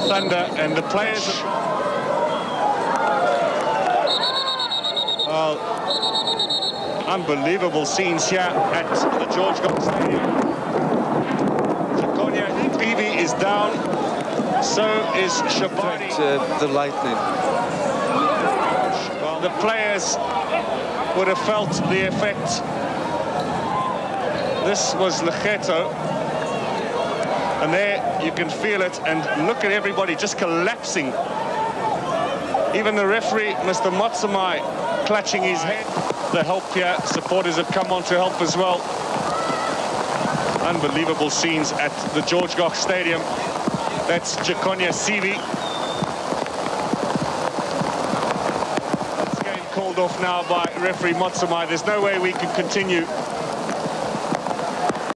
thunder, and the players... Well, unbelievable scenes here at the George Goff Stadium. Jackonia Sivi is down, so is Shabani. The lightning. Well, the players would have felt the effect. This was Lekgetho, and there you can feel it, and look at everybody just collapsing. Even the referee, Mr. Motsumai, clutching his head. The help here, supporters have come on to help as well. Unbelievable scenes at the George Goff Stadium. That's Jackonia Sivi. It's getting called off now by referee Motsumai. There's no way we can continue